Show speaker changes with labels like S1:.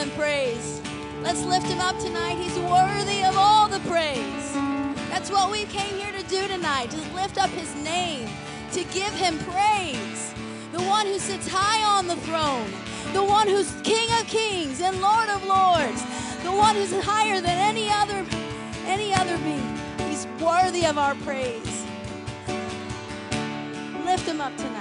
S1: him praise. Let's lift him up tonight. He's worthy of all the praise. That's what we came here to do tonight, to lift up his name, to give him praise. The one who sits high on the throne, the one who's King of kings and Lord of lords, the one who's higher than any other being. He's worthy of our praise. Lift him up tonight.